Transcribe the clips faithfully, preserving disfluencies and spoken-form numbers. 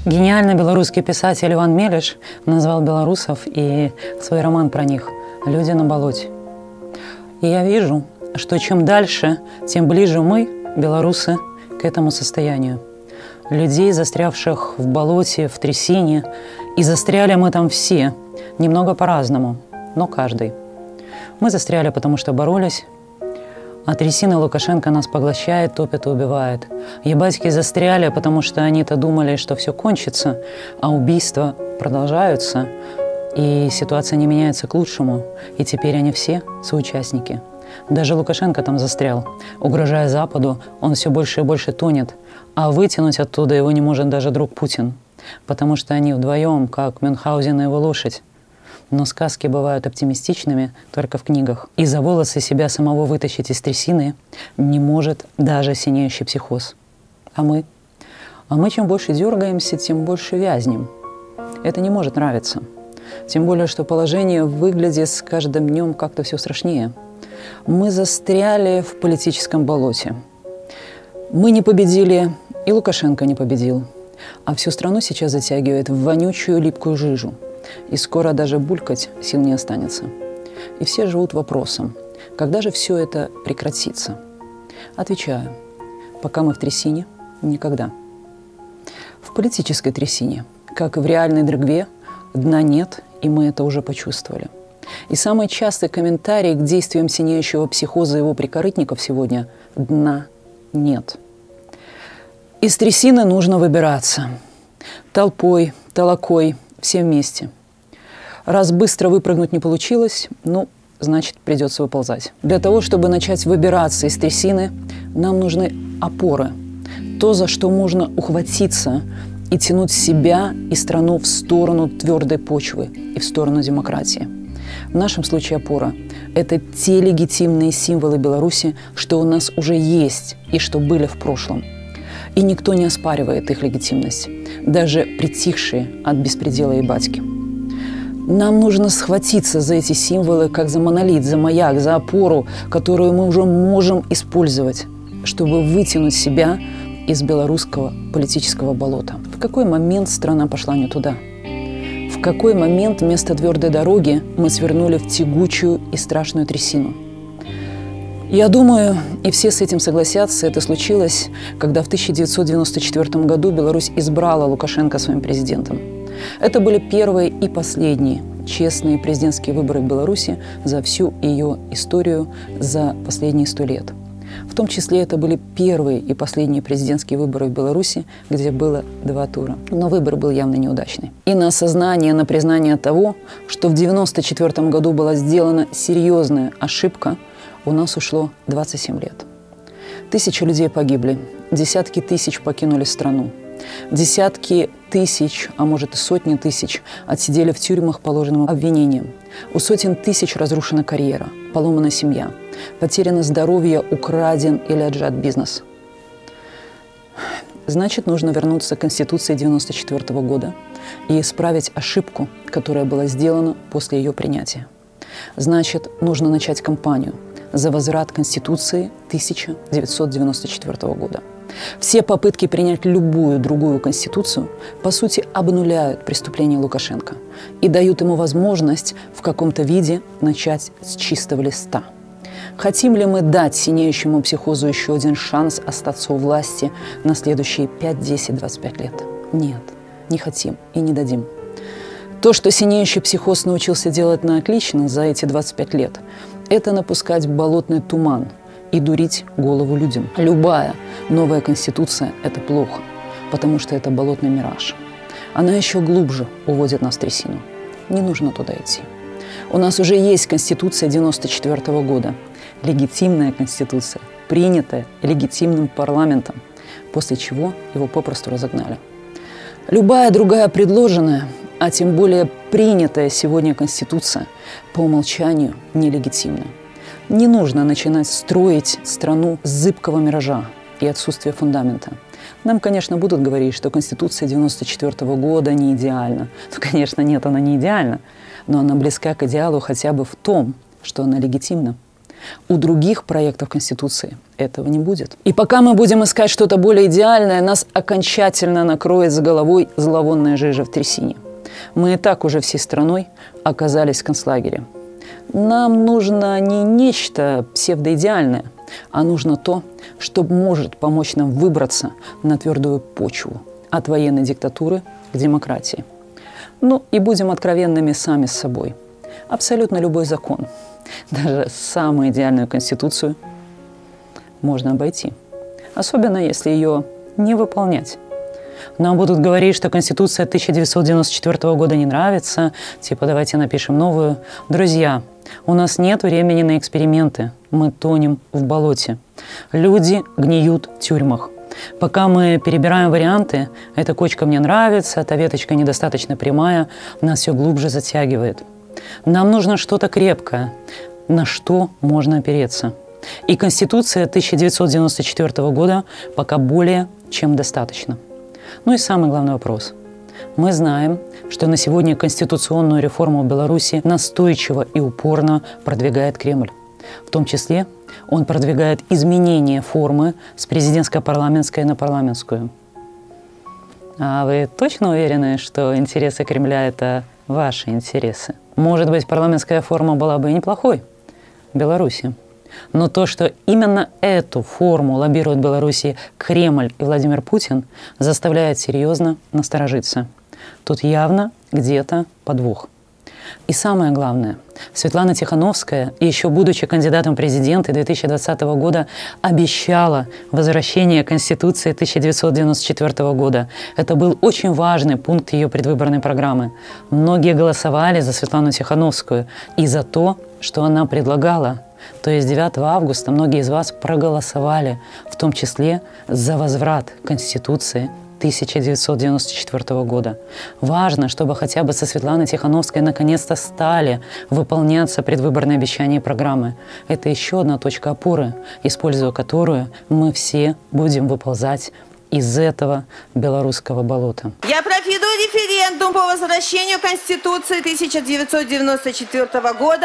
Гениальный белорусский писатель Иван Мелиш назвал белорусов и свой роман про них «Люди на болоте». И я вижу, что чем дальше, тем ближе мы, белорусы, к этому состоянию. Людей, застрявших в болоте, в трясине, и застряли мы там все, немного по-разному, но каждый. Мы застряли, потому что боролись, а трясина Лукашенко нас поглощает, топит и убивает. Ебатьки застряли, потому что они-то думали, что все кончится, а убийства продолжаются, и ситуация не меняется к лучшему, и теперь они все соучастники. Даже Лукашенко там застрял. Угрожая Западу, он все больше и больше тонет, а вытянуть оттуда его не может даже друг Путин, потому что они вдвоем, как Мюнхгаузен и его лошадь. Но сказки бывают оптимистичными только в книгах. И за волосы себя самого вытащить из трясины не может даже синеющий психоз. А мы? А мы чем больше дергаемся, тем больше вязнем. Это не может нравиться. Тем более, что положение выглядит с каждым днем как-то все страшнее. Мы застряли в политическом болоте. Мы не победили, и Лукашенко не победил. А всю страну сейчас затягивает в вонючую липкую жижу. И скоро даже булькать сил не останется. И все живут вопросом, когда же все это прекратится? Отвечаю, пока мы в трясине, никогда. В политической трясине, как и в реальной дрыгве, дна нет, и мы это уже почувствовали. И самый частый комментарий к действиям синеющего психоза его прикорытников сегодня – дна нет. Из трясины нужно выбираться. Толпой, толокой, все вместе. Раз быстро выпрыгнуть не получилось, ну, значит, придется выползать. Для того, чтобы начать выбираться из трясины, нам нужны опоры. То, за что можно ухватиться и тянуть себя и страну в сторону твердой почвы и в сторону демократии. В нашем случае опора – это те легитимные символы Беларуси, что у нас уже есть и что были в прошлом. И никто не оспаривает их легитимность, даже притихшие от беспредела и батьки. Нам нужно схватиться за эти символы, как за монолит, за маяк, за опору, которую мы уже можем использовать, чтобы вытянуть себя из белорусского политического болота. В какой момент страна пошла не туда? В какой момент вместо твердой дороги мы свернули в тягучую и страшную трясину? Я думаю, и все с этим согласятся, это случилось, когда в тысяча девятьсот девяносто четвёртом году Беларусь избрала Лукашенко своим президентом. Это были первые и последние честные президентские выборы в Беларуси за всю ее историю за последние сто лет. В том числе это были первые и последние президентские выборы в Беларуси, где было два тура. Но выбор был явно неудачный. И на осознание, на признание того, что в девяносто четвёртом году была сделана серьезная ошибка, у нас ушло двадцать семь лет. Тысячи людей погибли, десятки тысяч покинули страну. Десятки тысяч, а может и сотни тысяч, отсидели в тюрьмах по ложным обвинениям. У сотен тысяч разрушена карьера, поломана семья, потеряно здоровье, украден или отжат бизнес. Значит, нужно вернуться к Конституции девяносто четвёртого года и исправить ошибку, которая была сделана после ее принятия. Значит, нужно начать кампанию за возврат Конституции тысяча девятьсот девяносто четвёртого года. Все попытки принять любую другую конституцию, по сути, обнуляют преступление Лукашенко и дают ему возможность в каком-то виде начать с чистого листа. Хотим ли мы дать синеющему психозу еще один шанс остаться у власти на следующие пять, десять, двадцать пять лет? Нет, не хотим и не дадим. То, что синеющий психоз научился делать на отлично за эти двадцать пять лет, это напускать болотный туман и дурить голову людям. Любая новая конституция – это плохо, потому что это болотный мираж. Она еще глубже уводит нас в трясину. Не нужно туда идти. У нас уже есть Конституция девяносто четвёртого года. Легитимная конституция, принятая легитимным парламентом, после чего его попросту разогнали. Любая другая предложенная, а тем более принятая сегодня Конституция, по умолчанию нелегитимна. Не нужно начинать строить страну с зыбкого миража и отсутствия фундамента. Нам, конечно, будут говорить, что Конституция девяносто четвёртого года не идеальна. Ну, конечно, нет, она не идеальна, но она близка к идеалу хотя бы в том, что она легитимна. У других проектов Конституции этого не будет. И пока мы будем искать что-то более идеальное, нас окончательно накроет с головой зловонная жижа в трясине. Мы и так уже всей страной оказались в концлагере. Нам нужно не нечто псевдоидеальное, а нужно то, что может помочь нам выбраться на твердую почву от военной диктатуры к демократии. Ну и будем откровенными сами с собой. Абсолютно любой закон, даже самую идеальную конституцию, можно обойти. Особенно, если ее не выполнять. Нам будут говорить, что Конституция тысяча девятьсот девяносто четвёртого года не нравится, типа давайте напишем новую. Друзья, у нас нет времени на эксперименты, мы тонем в болоте. Люди гниют в тюрьмах. Пока мы перебираем варианты, эта кочка мне нравится, эта веточка недостаточно прямая, нас все глубже затягивает. Нам нужно что-то крепкое, на что можно опереться. И Конституция тысяча девятьсот девяносто четвёртого года пока более чем достаточно. Ну и самый главный вопрос. Мы знаем, что на сегодня конституционную реформу в Беларуси настойчиво и упорно продвигает Кремль. В том числе он продвигает изменение формы с президентско-парламентской на парламентскую. А вы точно уверены, что интересы Кремля – это ваши интересы? Может быть, парламентская форма была бы и неплохой в Беларуси. Но то, что именно эту форму лоббирует в Беларуси Кремль и Владимир Путин, заставляет серьезно насторожиться. Тут явно где-то подвох. И самое главное, Светлана Тихановская, еще будучи кандидатом в президенты две тысячи двадцатого года, обещала возвращение Конституции тысяча девятьсот девяносто четвёртого года. Это был очень важный пункт ее предвыборной программы. Многие голосовали за Светлану Тихановскую и за то, что она предлагала. То есть девятого августа многие из вас проголосовали, в том числе за возврат Конституции тысяча девятьсот девяносто четвёртого года. Важно, чтобы хотя бы со Светланой Тихановской наконец-то стали выполняться предвыборные обещания и программы. Это еще одна точка опоры, используя которую мы все будем выползать из этого белорусского болота. Я проведу референдум по возвращению Конституции тысяча девятьсот девяносто четвёртого года,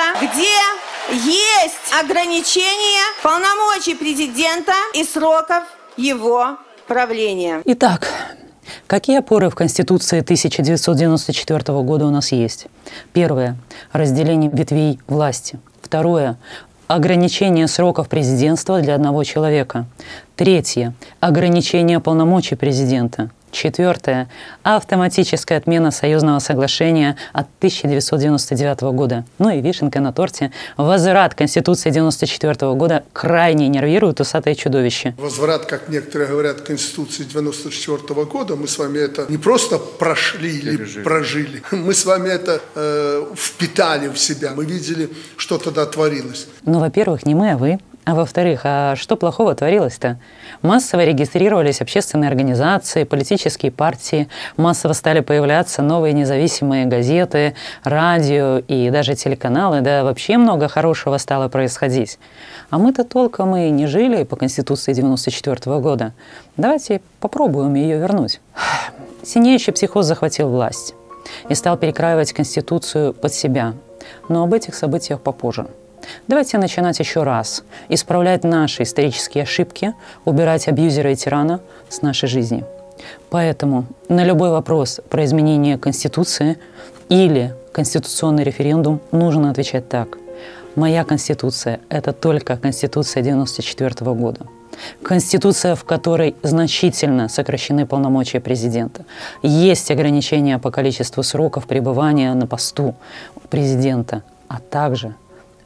где есть ограничение полномочий президента и сроков его правления. Итак, какие опоры в Конституции тысяча девятьсот девяносто четвёртого года у нас есть? Первое – разделение ветвей власти. Второе – ограничение сроков президентства для одного человека. Третье – ограничение полномочий президента. Четвертое – автоматическая отмена союзного соглашения от тысяча девятьсот девяносто девятого года. Ну и вишенка на торте – возврат Конституции девяносто четвёртого года крайне нервирует усатое чудовище. Возврат, как некоторые говорят, Конституции девяносто четвёртого года, мы с вами это не просто прошли или пережили. прожили, мы с вами это э, впитали в себя, мы видели, что тогда творилось. Ну, во-первых, не мы, а вы. А во-вторых, а что плохого творилось-то? Массово регистрировались общественные организации, политические партии, массово стали появляться новые независимые газеты, радио и даже телеканалы, да вообще много хорошего стало происходить. А мы-то толком и не жили по Конституции девяносто четвёртого года. Давайте попробуем ее вернуть. Синеющий психоз захватил власть и стал перекраивать Конституцию под себя. Но об этих событиях попозже. Давайте начинать еще раз, исправлять наши исторические ошибки, убирать абьюзера и тирана с нашей жизни. Поэтому на любой вопрос про изменение Конституции или конституционный референдум нужно отвечать так. Моя Конституция – это только Конституция девяносто четвёртого года. Конституция, в которой значительно сокращены полномочия президента. Есть ограничения по количеству сроков пребывания на посту президента, а также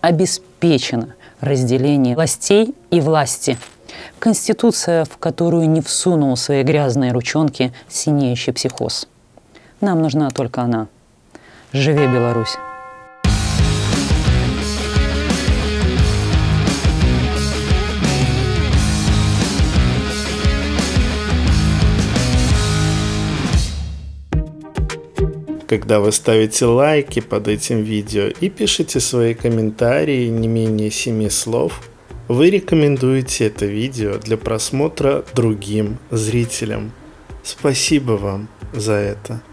обеспечено разделение властей и власти. Конституция, в которую не всунул свои грязные ручонки синеющий психоз. Нам нужна только она. Живи Беларусь! Когда вы ставите лайки под этим видео и пишите свои комментарии не менее семи слов, вы рекомендуете это видео для просмотра другим зрителям. Спасибо вам за это.